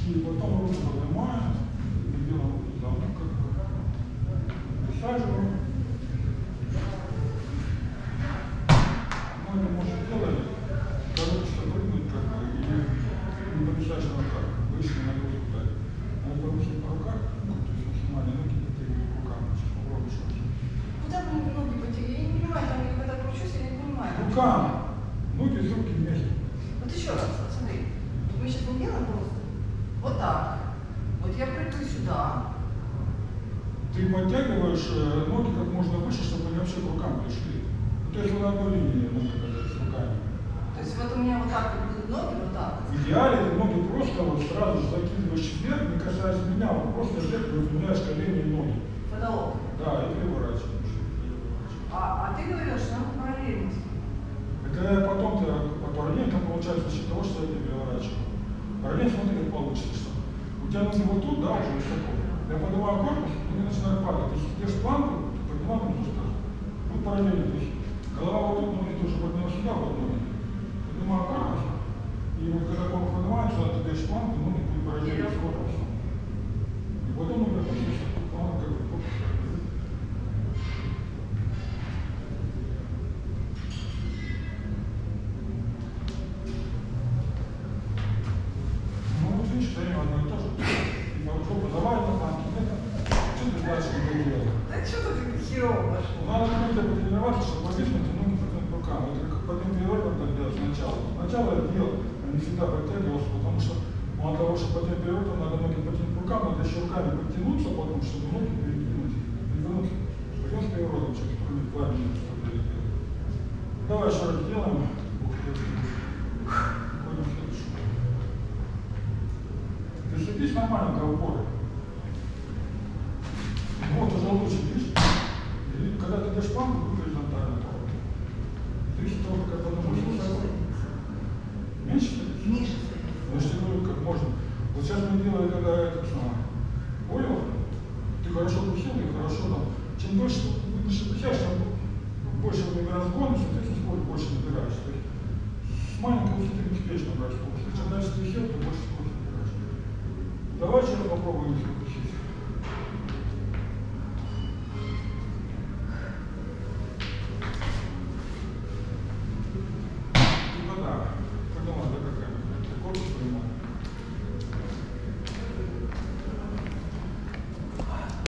И потом руку поднимаем, и делаем руку замок, присаживаем. Мы это можем делать, короче, прыгнуть как бы, и не присаживаем как, выше нагрузку дать. Надо поручить по руках, ну, то есть максимально ноги потягивать к рукам, сейчас попробуй что-то. Куда бы ноги потягивать? Я не понимаю, там я когда кручусь, я не понимаю. Рукам, ноги с руки вместе. Вот еще раз, смотри. Мы сейчас не делаем просто. Вот так. Вот я прыгаю сюда. Ты подтягиваешь ноги как можно выше, чтобы они вообще к рукам пришли. Ну, то есть вот на одной линии ноги с руками. То есть вот у меня вот так вот будут ноги, вот так. В идеале ты ноги просто вот сразу же закидываешь вверх, не касаясь меня, вот просто вверх выпрямляешь колени и ноги. Потолок. Да, и переворачиваешь. А ты говорил, что надо параллельно. Это потом ты параллельно получается за счет того, что я переворачиваю. Параллельно смотри, как получится, что у тебя ноги вот тут, да, уже высоко. Я поднимаю корпус, и они начинают падать. Если ты держишь планку, то поднимаем ноги тоже. Ну, параллельно. То есть голова вот тут, ноги тоже поднимаю сюда, вот ноги. Поднимаю корпус. И вот когда корпус поднимается, ты держишь планку, ноги будут параллельно с корпусом. И потом ноги опустишься. Планка как бы корпус. Ну, вот видишь, что одно и то же. Жопу завалено, планки нет. Что ты дальше не делаешь? Так что ты херово пошло? Надо как-то потренироваться, чтобы повиснуть и ноги потянуть рукам. Это как подъем переворот надо делать сначала. Сначала я делал, а не всегда подтягивался, потому что мало того, что подъем переворот, надо ноги потянуть рукам, надо еще руками подтянуться потом, чтобы ноги перекинуть. Перевернуть. Подъем с переворотом, через кроме 2 минуты, чтобы это сделать. Давай еще раз делаем. Ходим в следующую. Ты садись нормально до упора. Вот уже лучше, видишь? И когда ты дашь планку, будет горизонтально. Зависит от того, как оно будет высоко. Меньше садись? Меньше садись. Ну, если говорю, как можно. Вот сейчас мы делаем, когда это самое. Понял? Ты хорошо присел и хорошо там. Чем больше ты выше присядешь, тем больше разгон, соответственно, скорость больше набираешь. То есть с маленького высоты неуспешно брать скорость. Чем дальше ты сел, то больше скорость набираешь. Давай еще раз попробуем, если присесть.